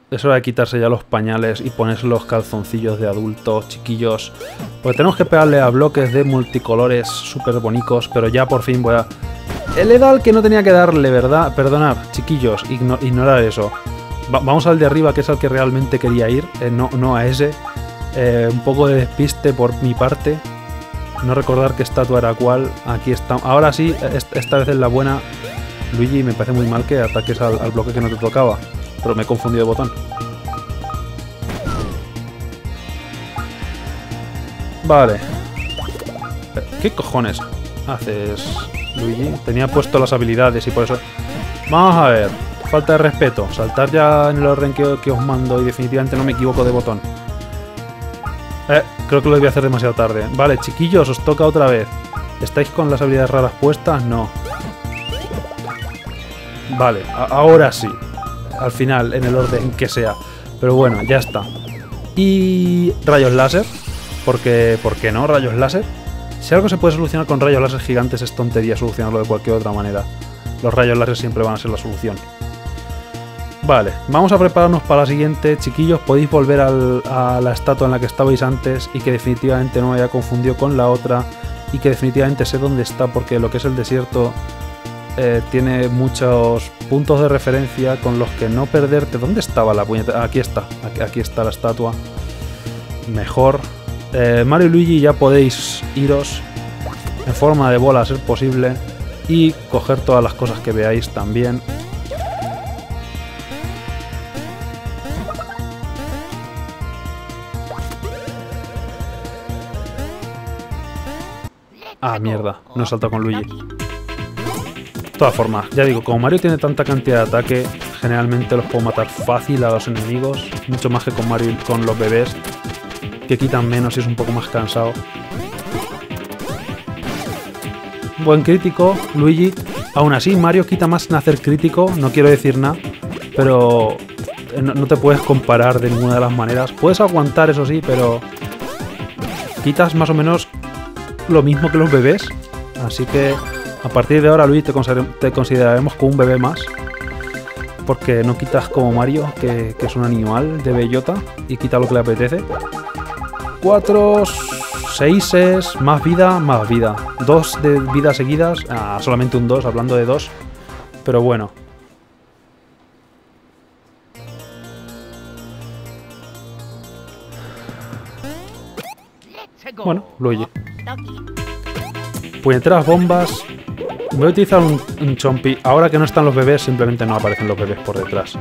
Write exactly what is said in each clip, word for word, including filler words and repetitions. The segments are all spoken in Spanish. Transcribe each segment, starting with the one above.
es hora de quitarse ya los pañales y ponerse los calzoncillos de adultos, chiquillos. Porque tenemos que pegarle a bloques de multicolores súper bonitos, pero ya por fin voy a... El edal que no tenía que darle, ¿verdad? Perdonad, chiquillos, igno ignorar eso. Va vamos al de arriba, que es al que realmente quería ir, eh, no, no a ese. Eh, un poco de despiste por mi parte. No recordar qué estatua era cuál. Aquí está. Ahora sí, esta vez es la buena. Luigi, me parece muy mal que ataques al, al bloque que no te tocaba. Pero me he confundido de botón. Vale. ¿Qué cojones haces, Luigi? Tenía puesto las habilidades y por eso... Vamos a ver. Falta de respeto. Saltar ya en el orden que, que os mando y definitivamente no me equivoco de botón. Eh, creo que lo voy a hacer demasiado tarde. Vale, chiquillos, os toca otra vez. ¿Estáis con las habilidades raras puestas? No. Vale, ahora sí. Al final, en el orden que sea. Pero bueno, ya está. Y... rayos láser. Porque, ¿por qué no? Rayos láser. Si algo se puede solucionar con rayos láser gigantes, es tontería solucionarlo de cualquier otra manera. Los rayos láser siempre van a ser la solución. Vale, vamos a prepararnos para la siguiente. Chiquillos, podéis volver al, a la estatua en la que estabais antes y que definitivamente no me haya confundido con la otra y que definitivamente sé dónde está, porque lo que es el desierto eh, tiene muchos puntos de referencia con los que no perderte. ¿Dónde estaba la puñeta? Aquí está, aquí, aquí está la estatua. Mejor. Eh, Mario y Luigi, ya podéis iros en forma de bola a ser posible y coger todas las cosas que veáis también. Ah, mierda, no he saltado con Luigi. De todas formas, ya digo, como Mario tiene tanta cantidad de ataque, generalmente los puedo matar fácil a los enemigos, mucho más que con Mario y con los bebés, que quitan menos y es un poco más cansado. Buen crítico, Luigi. Aún así, Mario quita más sin hacer crítico, no quiero decir nada, pero no, no te puedes comparar de ninguna de las maneras. Puedes aguantar, eso sí, pero quitas más o menos lo mismo que los bebés, así que a partir de ahora, Luigi, te, consider te consideraremos como un bebé más, porque no quitas como Mario, que, que es un animal de bellota y quita lo que le apetece. Cuatro, seises, más vida, más vida. Dos de vida seguidas, ah, solamente un dos, hablando de dos, pero bueno. Bueno, Luigi. Puñeteras bombas. Voy a utilizar un, un Chompi. Ahora que no están los bebés, simplemente no aparecen los bebés por detrás.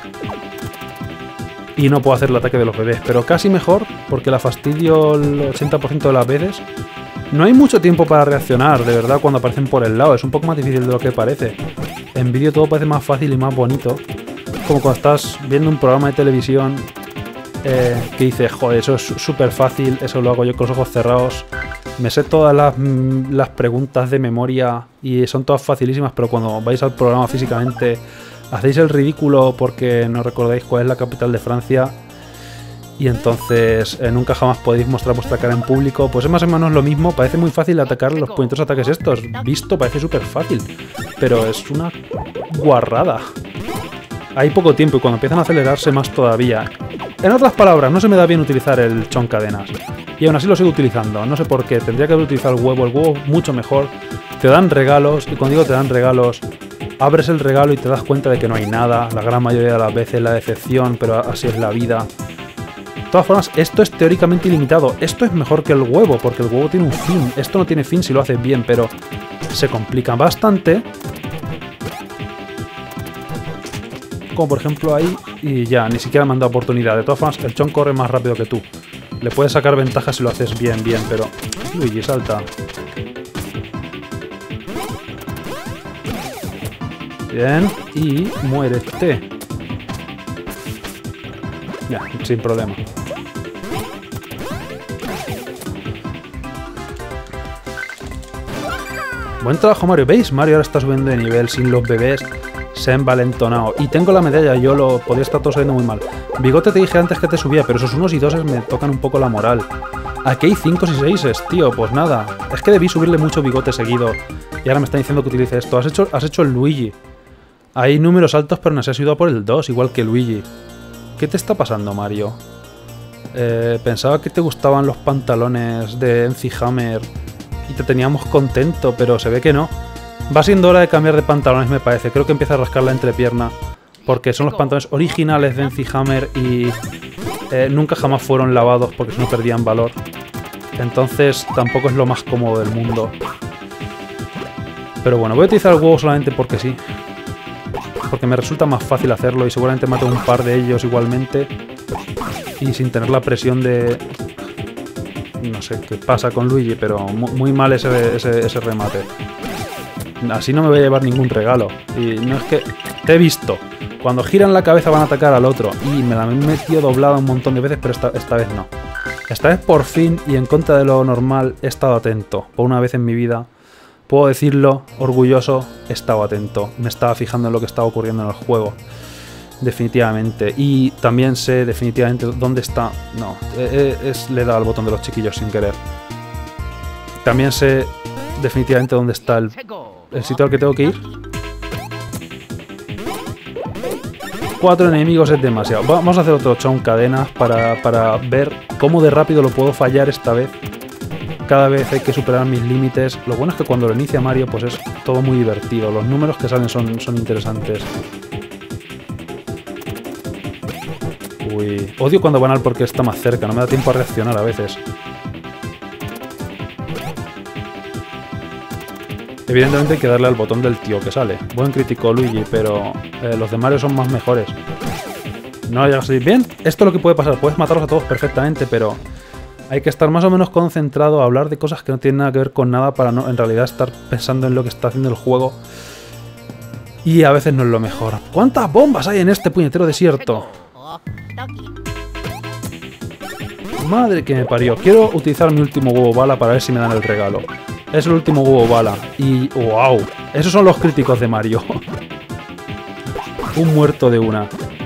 Y no puedo hacer el ataque de los bebés, pero casi mejor, porque la fastidio el ochenta por ciento de las veces. No hay mucho tiempo para reaccionar, de verdad, cuando aparecen por el lado. Es un poco más difícil de lo que parece. En vídeo todo parece más fácil y más bonito. Como cuando estás viendo un programa de televisión eh, que dices, joder, eso es súper fácil, eso lo hago yo con los ojos cerrados. Me sé todas las, las preguntas de memoria y son todas facilísimas, pero cuando vais al programa físicamente hacéis el ridículo porque no recordáis cuál es la capital de Francia y entonces eh, nunca jamás podéis mostrar vuestra cara en público. Pues es más o menos lo mismo, parece muy fácil atacar los puñeteros ataques estos. Visto parece súper fácil, pero es una guarrada. Hay poco tiempo y cuando empiezan a acelerarse más todavía. En otras palabras, no se me da bien utilizar el chon cadenas. Y aún así lo sigo utilizando. No sé por qué. Tendría que utilizar el huevo. El huevo mucho mejor. Te dan regalos. Y cuando digo te dan regalos, abres el regalo y te das cuenta de que no hay nada. La gran mayoría de las veces la decepción. Pero así es la vida. De todas formas, esto es teóricamente ilimitado. Esto es mejor que el huevo. Porque el huevo tiene un fin. Esto no tiene fin si lo haces bien. Pero se complica bastante. Como por ejemplo ahí. Y ya, ni siquiera me han dado oportunidad. De todas formas, el chon corre más rápido que tú. Le puedes sacar ventaja si lo haces bien, bien, pero... Luigi, salta. Bien, y muérete. Ya, sin problema. Buen trabajo, Mario. ¿Veis? Mario ahora está subiendo de nivel sin los bebés. Se ha envalentonado. Y tengo la medalla, yo lo podría estar todo saliendo muy mal. Bigote te dije antes que te subía, pero esos unos y doses me tocan un poco la moral. Aquí hay cinco y seises, tío, pues nada. Es que debí subirle mucho Bigote seguido. Y ahora me está diciendo que utilice esto. Has hecho, has hecho el Luigi. Hay números altos, pero no se has ido a por el dos, igual que Luigi. ¿Qué te está pasando, Mario? Eh, pensaba que te gustaban los pantalones de M C Hammer y te teníamos contento, pero se ve que no. Va siendo hora de cambiar de pantalones, me parece. Creo que empieza a rascar la entrepierna, porque son los pantalones originales de M C Hammer y eh, nunca jamás fueron lavados porque si no perdían valor. Entonces tampoco es lo más cómodo del mundo. Pero bueno, voy a utilizar el huevo solamente porque sí. Porque me resulta más fácil hacerlo y seguramente mato un par de ellos igualmente. Y sin tener la presión de... No sé qué pasa con Luigi, pero muy mal ese, ese, ese remate. Así no me voy a llevar ningún regalo. Y no es que... Te he visto. Cuando giran la cabeza van a atacar al otro. Y me la he metido doblada un montón de veces, pero esta, esta vez no. Esta vez por fin, y en contra de lo normal, he estado atento. Por una vez en mi vida, puedo decirlo, orgulloso, he estado atento. Me estaba fijando en lo que estaba ocurriendo en el juego. Definitivamente. Y también sé definitivamente dónde está... No, es, le he dado al botón de los chiquillos sin querer. También sé definitivamente dónde está el, el sitio al que tengo que ir. Cuatro enemigos es demasiado. Vamos a hacer otro chon cadenas para, para ver cómo de rápido lo puedo fallar esta vez. Cada vez hay que superar mis límites. Lo bueno es que cuando lo inicia Mario pues es todo muy divertido. Los números que salen son, son interesantes. Uy, odio cuando van al porque está más cerca, no me da tiempo a reaccionar a veces. Evidentemente hay que darle al botón del tío que sale. Buen crítico Luigi, pero eh, los de Mario son más mejores. No llega a salir bien. Esto es lo que puede pasar, puedes matarlos a todos perfectamente, pero hay que estar más o menos concentrado a hablar de cosas que no tienen nada que ver con nada para no en realidad estar pensando en lo que está haciendo el juego. Y a veces no es lo mejor. ¿Cuántas bombas hay en este puñetero desierto? Madre que me parió. Quiero utilizar mi último huevo bala para ver si me dan el regalo. Es el último huevo bala. Y... ¡wow! Esos son los críticos de Mario. Un muerto de una.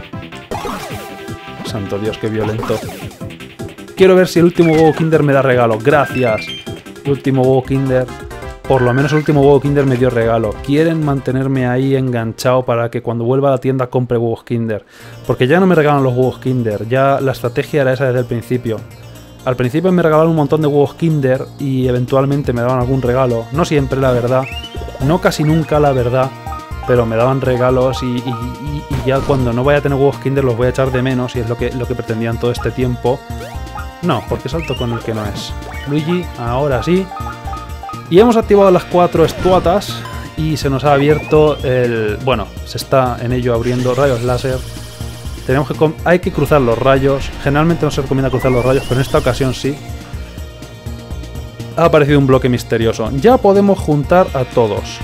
Santo Dios, qué violento. Quiero ver si el último huevo Kinder me da regalo. Gracias. El último huevo Kinder. Por lo menos el último huevo Kinder me dio regalo. Quieren mantenerme ahí enganchado para que cuando vuelva a la tienda compre huevos Kinder. Porque ya no me regalan los huevos Kinder. Ya la estrategia era esa desde el principio. Al principio me regalaron un montón de huevos Kinder y eventualmente me daban algún regalo. No siempre, la verdad. No casi nunca, la verdad. Pero me daban regalos y, y, y, y ya cuando no vaya a tener huevos Kinder los voy a echar de menos. Y es lo que, lo que pretendían todo este tiempo. No, porque salto con el que no es. Luigi, ahora sí. Y hemos activado las cuatro estuatas y se nos ha abierto el... Bueno, se está en ello abriendo rayos láser. Tenemos que... Hay que cruzar los rayos. Generalmente no se recomienda cruzar los rayos, pero en esta ocasión sí. Ha aparecido un bloque misterioso. Ya podemos juntar a todos.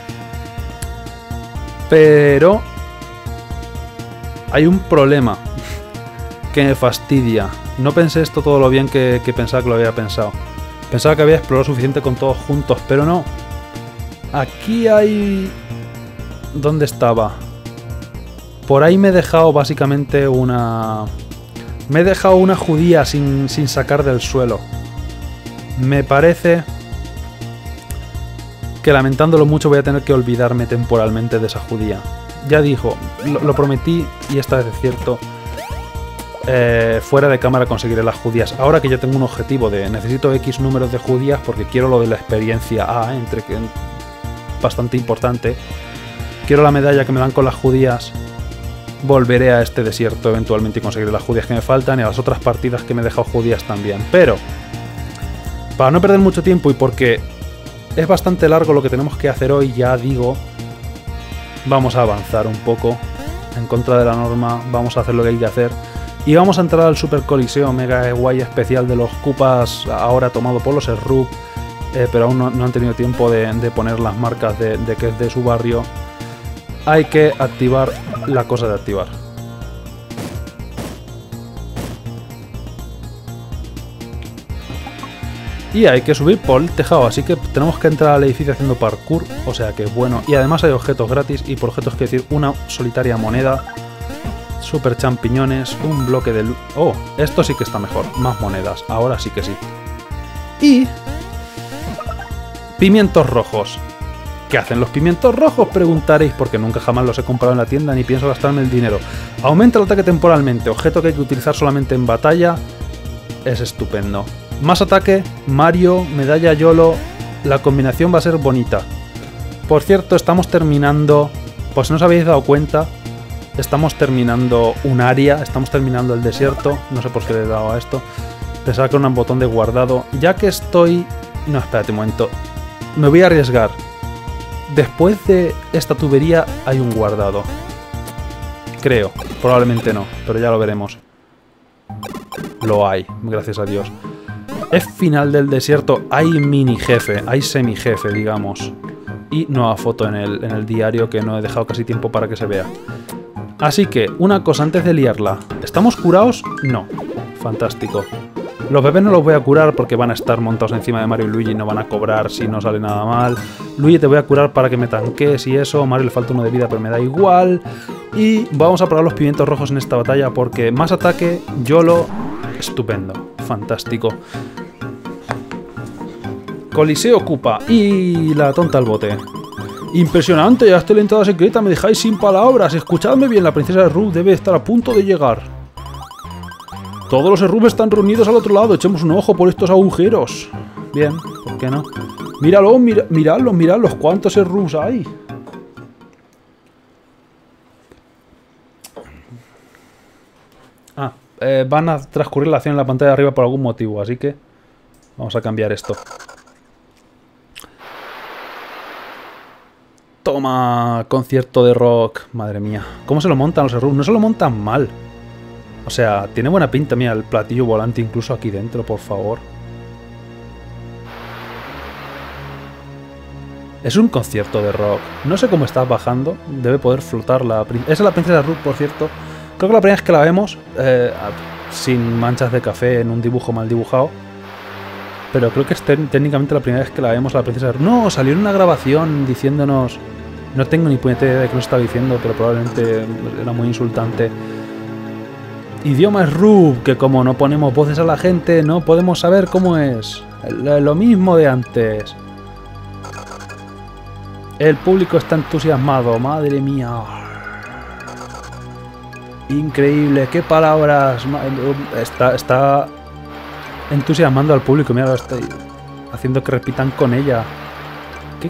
Pero... hay un problema que me fastidia. No pensé esto todo lo bien que, que pensaba que lo había pensado. Pensaba que había explorado suficiente con todos juntos, pero no. Aquí hay... ¿Dónde estaba? Por ahí me he dejado básicamente una... Me he dejado una judía sin, sin sacar del suelo. Me parece que lamentándolo mucho voy a tener que olvidarme temporalmente de esa judía. Ya dijo, lo, lo prometí y esta vez es cierto. Eh, fuera de cámara conseguiré las judías. Ahora que ya tengo un objetivo de necesito X números de judías porque quiero lo de la experiencia A, entre que bastante importante. Quiero la medalla que me dan con las judías. Volveré a este desierto eventualmente y conseguiré las judías que me faltan y a las otras partidas que me he dejado judías también. Pero para no perder mucho tiempo y porque es bastante largo lo que tenemos que hacer hoy, ya digo, vamos a avanzar un poco en contra de la norma. Vamos a hacer lo que hay que hacer. Y vamos a entrar al Super Coliseo Mega Guay especial de los Koopas, ahora tomado por los Srup, eh, pero aún no, no han tenido tiempo de, de poner las marcas de, de que es de su barrio. Hay que activar la cosa de activar. Y hay que subir por el tejado, así que tenemos que entrar al edificio haciendo parkour, o sea que bueno. Y además hay objetos gratis, y por objetos quiero decir una solitaria moneda. Super champiñones, un bloque de... Oh, esto sí que está mejor. Más monedas, ahora sí que sí. Y... pimientos rojos. ¿Qué hacen los pimientos rojos? Preguntaréis, porque nunca jamás los he comprado en la tienda ni pienso gastarme el dinero. Aumenta el ataque temporalmente, objeto que hay que utilizar solamente en batalla. Es estupendo. Más ataque, Mario, medalla YOLO. La combinación va a ser bonita. Por cierto, estamos terminando, por si no os habéis dado cuenta, estamos terminando un área, estamos terminando el desierto. No sé por qué le he dado a esto. Pensaba que era un botón de guardado. Ya que estoy... No, espérate un momento. Me voy a arriesgar. Después de esta tubería hay un guardado. Creo. Probablemente no, pero ya lo veremos. Lo hay, gracias a Dios. Es final del desierto. Hay mini jefe, hay semi jefe, digamos. Y nueva foto en el, en el diario que no he dejado casi tiempo para que se vea. Así que, una cosa antes de liarla. ¿Estamos curados? No. Fantástico. Los bebés no los voy a curar porque van a estar montados encima de Mario y Luigi y no van a cobrar si no sale nada mal. Luigi te voy a curar para que me tanques y eso. Mario le falta uno de vida pero me da igual. Y vamos a probar los pimientos rojos en esta batalla porque más ataque, YOLO, estupendo, fantástico. Coliseo ocupa y la tonta al bote. Impresionante, ya estoy en la entrada secreta, me dejáis sin palabras. Escuchadme bien, la princesa Ruth debe estar a punto de llegar. Todos los Errub están reunidos al otro lado. Echemos un ojo por estos agujeros. Bien, ¿por qué no? Míralo, mira, miradlos, miradlos. ¿Cuántos Errubs hay? Ah, eh, van a transcurrir la acción en la pantalla de arriba por algún motivo, así que vamos a cambiar esto. Toma, concierto de rock. Madre mía. ¿Cómo se lo montan los Errubs? No se lo montan mal. O sea, tiene buena pinta, mira, el platillo volante incluso aquí dentro, por favor. Es un concierto de rock. No sé cómo está bajando. Debe poder flotar la princesa. Esa es la princesa Ruth, por cierto. Creo que la primera vez que la vemos, eh, sin manchas de café en un dibujo mal dibujado. Pero creo que es técnicamente la primera vez que la vemos a la princesa Ruth. No, salió en una grabación diciéndonos... No tengo ni puñetera idea de qué nos estaba diciendo, pero probablemente era muy insultante. Idioma es Rub, que como no ponemos voces a la gente, no podemos saber cómo es. Lo mismo de antes. El público está entusiasmado, madre mía. Increíble, qué palabras. Está, está entusiasmando al público, mira, lo estoy haciendo que repitan con ella. ¿Qué?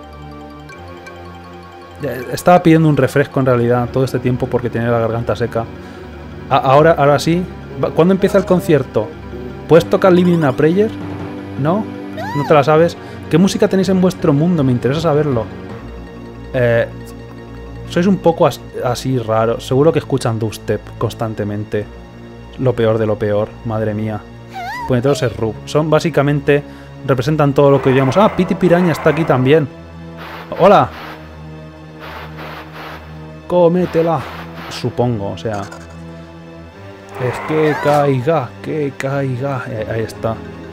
Estaba pidiendo un refresco en realidad todo este tiempo porque tenía la garganta seca. Ahora, ahora sí. ¿Cuándo empieza el concierto? ¿Puedes tocar Living a Prayer? ¿No? ¿No te la sabes? ¿Qué música tenéis en vuestro mundo? Me interesa saberlo. Eh, sois un poco as así raro. Seguro que escuchan dubstep constantemente. Lo peor de lo peor. Madre mía. Puñeteros es Rub. Son básicamente... Representan todo lo que digamos. Ah, Piti Piraña está aquí también. Hola. Cómetela. Supongo, o sea... Es que caiga, que caiga. Ahí está.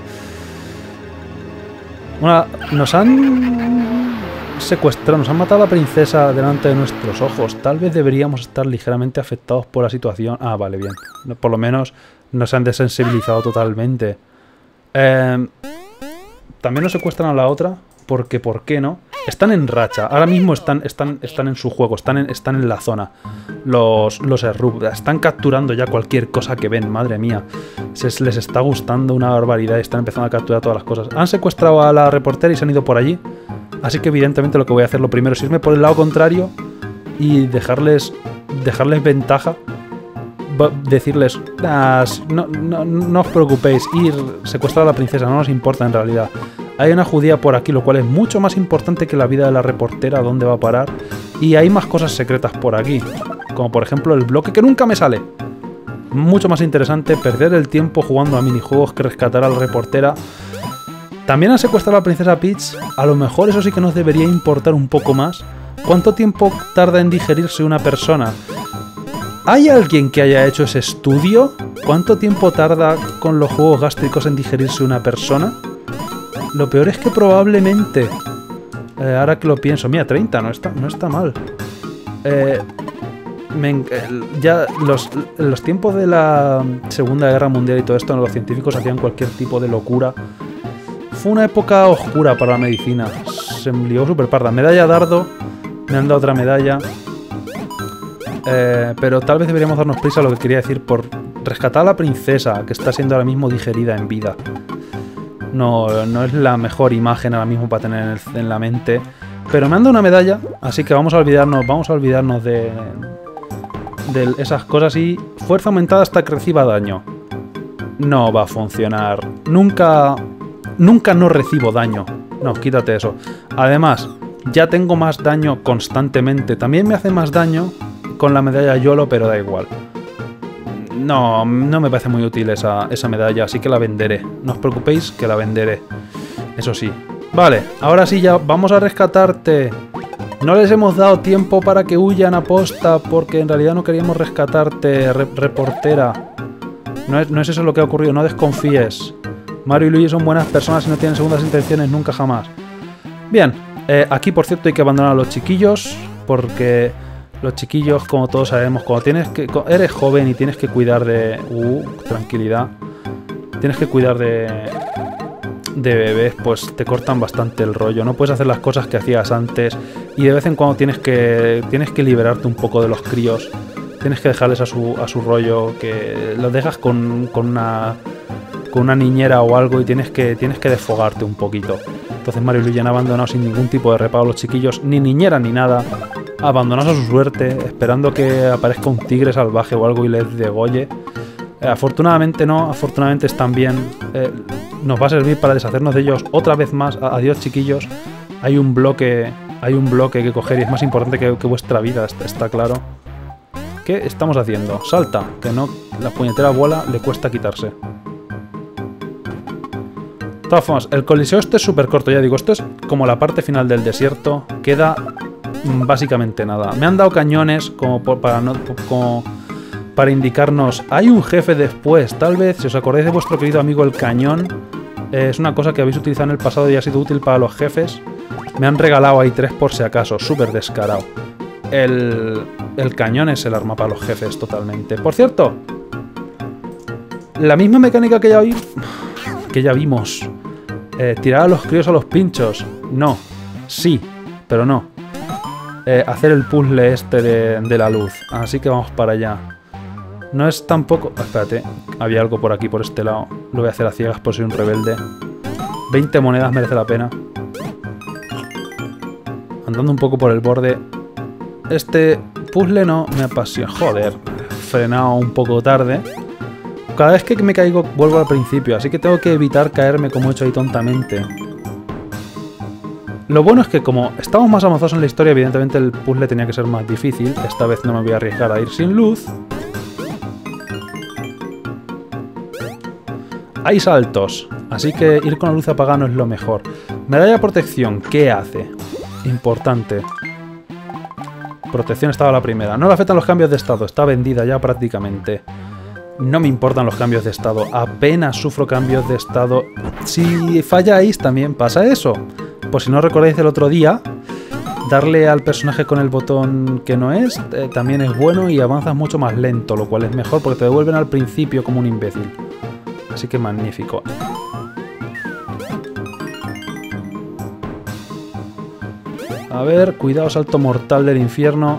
Una, nos han secuestrado, nos han matado a la princesa delante de nuestros ojos. Tal vez deberíamos estar ligeramente afectados por la situación. Ah, vale, bien. Por lo menos nos han desensibilizado totalmente. Eh, También nos secuestran a la otra. Porque, ¿por qué no? Están en racha. Ahora mismo están, están, están en su juego. Están en, están en la zona. Los, los Errub. Están capturando ya cualquier cosa que ven. Madre mía. Se les está gustando una barbaridad. Están empezando a capturar todas las cosas. Han secuestrado a la reportera y se han ido por allí. Así que evidentemente lo que voy a hacer lo primero es irme por el lado contrario. Y dejarles, dejarles ventaja. Decirles, nah, no, no, no os preocupéis. Ir, secuestrar a la princesa. No nos importa en realidad. Hay una judía por aquí, lo cual es mucho más importante que la vida de la reportera, dónde va a parar. Y hay más cosas secretas por aquí. Como por ejemplo el bloque que nunca me sale. Mucho más interesante perder el tiempo jugando a minijuegos que rescatar a la reportera. También han secuestrado a la princesa Peach. A lo mejor eso sí que nos debería importar un poco más. ¿Cuánto tiempo tarda en digerirse una persona? ¿Hay alguien que haya hecho ese estudio? ¿Cuánto tiempo tarda con los juegos gástricos en digerirse una persona? Lo peor es que probablemente... Eh, ahora que lo pienso... Mira, treinta, no está, no está mal. Eh, me, ya los, los tiempos de la Segunda Guerra Mundial y todo esto, los científicos hacían cualquier tipo de locura. Fue una época oscura para la medicina. se lió súper parda. Medalla dardo. Me han dado otra medalla. Eh, pero tal vez deberíamos darnos prisa, lo que quería decir, por rescatar a la princesa, que está siendo ahora mismo digerida en vida. No, no es la mejor imagen ahora mismo para tener en, el, en la mente. Pero me han dado una medalla, así que vamos a olvidarnos, vamos a olvidarnos de, de esas cosas. Y fuerza aumentada hasta que reciba daño. No va a funcionar. Nunca, nunca no recibo daño. No, quítate eso. Además, ya tengo más daño constantemente. También me hace más daño con la medalla YOLO, pero da igual. No, no me parece muy útil esa, esa medalla, así que la venderé. No os preocupéis que la venderé. Eso sí. Vale, ahora sí ya vamos a rescatarte. No les hemos dado tiempo para que huyan a posta, porque en realidad no queríamos rescatarte, re reportera. No es, no es eso lo que ha ocurrido, no desconfíes. Mario y Luigi son buenas personas y no tienen segundas intenciones nunca jamás. Bien, eh, aquí por cierto hay que abandonar a los chiquillos, porque los chiquillos, como todos sabemos, cuando tienes que, eres joven y tienes que cuidar de... Uh, tranquilidad. Tienes que cuidar de... de bebés, pues te cortan bastante el rollo. No puedes hacer las cosas que hacías antes y de vez en cuando tienes que, tienes que liberarte un poco de los críos. Tienes que dejarles a su, a su rollo, que los dejas con, con, una, con una niñera o algo y tienes que, tienes que desfogarte un poquito. Entonces Mario y Luigi han abandonado sin ningún tipo de reparo a los chiquillos, ni niñera ni nada. Abandonados a su suerte, esperando que aparezca un tigre salvaje o algo y les degolle. Eh, afortunadamente no, afortunadamente están bien. Eh, nos va a servir para deshacernos de ellos otra vez más. Adiós, chiquillos. Hay un bloque, hay un bloque que coger y es más importante que, que vuestra vida, está, está claro. ¿Qué estamos haciendo? Salta, que no, la puñetera bola le cuesta quitarse. De todas formas, el coliseo este es súper corto, ya digo, esto es como la parte final del desierto. Queda básicamente nada. Me han dado cañones como por, para no... Como, para indicarnos, hay un jefe después. Tal vez, si os acordáis de vuestro querido amigo el cañón, eh, es una cosa que habéis utilizado en el pasado y ha sido útil para los jefes. Me han regalado ahí tres por si acaso, súper descarado. El, el cañón es el arma para los jefes totalmente. Por cierto, la misma mecánica que ya, vi, que ya vimos. Eh, tirar a los críos a los pinchos. No, sí, pero no. Eh, hacer el puzzle este de, de la luz. Así que vamos para allá. No es tampoco... Espérate, había algo por aquí, por este lado. Lo voy a hacer a ciegas por ser un rebelde. veinte monedas merece la pena. Andando un poco por el borde. Este puzzle no me apasiona. Joder, frenado un poco tarde. Cada vez que me caigo vuelvo al principio, así que tengo que evitar caerme como he hecho ahí tontamente. Lo bueno es que como estamos más avanzados en la historia, evidentemente el puzzle tenía que ser más difícil. Esta vez no me voy a arriesgar a ir sin luz. Hay saltos, así que ir con la luz apagada no es lo mejor. Medalla de protección, ¿qué hace? Importante. Protección estaba la primera. No le afectan los cambios de estado, está vendida ya prácticamente. No me importan los cambios de estado, apenas sufro cambios de estado. Si falláis también pasa eso. Pues si no recordáis del otro día, darle al personaje con el botón que no es, eh, también es bueno y avanzas mucho más lento, lo cual es mejor porque te devuelven al principio como un imbécil. Así que magnífico. A ver, cuidado, salto mortal del infierno.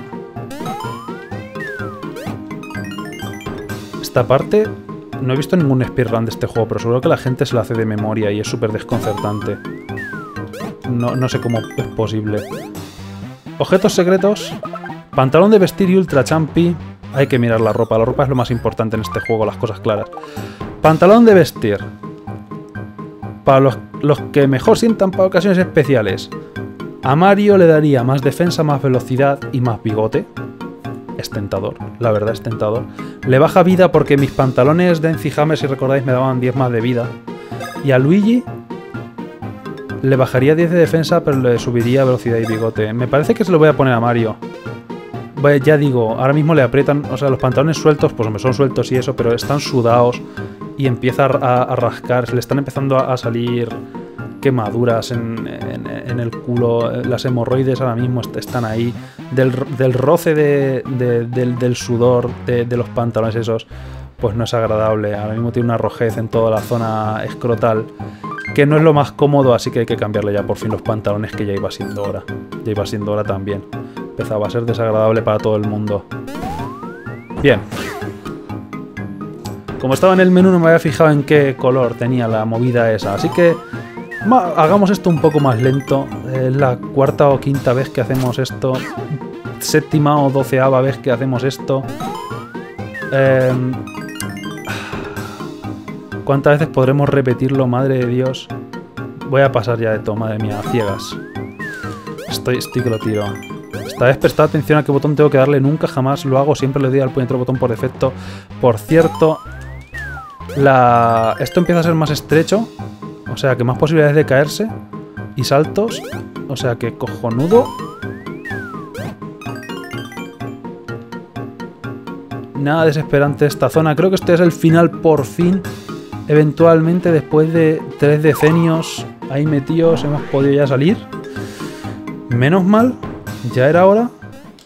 Esta parte no he visto ningún speedrun de este juego, pero seguro que la gente se lo hace de memoria y es súper desconcertante. No, no sé cómo es posible. Objetos secretos. Pantalón de vestir y ultra champi. Hay que mirar la ropa. La ropa es lo más importante en este juego, las cosas claras. Pantalón de vestir. Para los, los que mejor sientan para ocasiones especiales. A Mario le daría más defensa, más velocidad y más bigote. Es tentador, la verdad es tentador. Le baja vida porque mis pantalones de Enzihammer, si recordáis, me daban diez más de vida. Y a Luigi le bajaría diez de defensa, pero le subiría velocidad y bigote. Me parece que se lo voy a poner a Mario. Bueno, ya digo, ahora mismo le aprietan, o sea, los pantalones sueltos, pues hombre, son sueltos y eso, pero están sudados y empieza a, a rascar, le están empezando a, a salir quemaduras en, en, en el culo, las hemorroides ahora mismo están ahí, del, del roce de, de, del, del sudor de, de los pantalones esos, pues no es agradable. Ahora mismo tiene una rojez en toda la zona escrotal que no es lo más cómodo, así que hay que cambiarle ya por fin los pantalones, que ya iba siendo hora. Ya iba siendo hora también. Empezaba a ser desagradable para todo el mundo. Bien. Como estaba en el menú no me había fijado en qué color tenía la movida esa, así que hagamos esto un poco más lento. Es la cuarta o quinta vez que hacemos esto. Séptima o doceava vez que hacemos esto. Eh, ¿Cuántas veces podremos repetirlo? Madre de Dios. Voy a pasar ya de todo, madre mía, a ciegas. Estoy, estoy que lo tiro. Esta vez prestad atención a qué botón tengo que darle. Nunca jamás lo hago. Siempre le doy al puñetero botón por defecto. Por cierto, la... esto empieza a ser más estrecho. O sea que más posibilidades de caerse. Y saltos. O sea que cojonudo. Nada desesperante esta zona. Creo que este es el final por fin. Eventualmente, después de tres decenios ahí metidos, hemos podido ya salir. Menos mal. Ya era hora.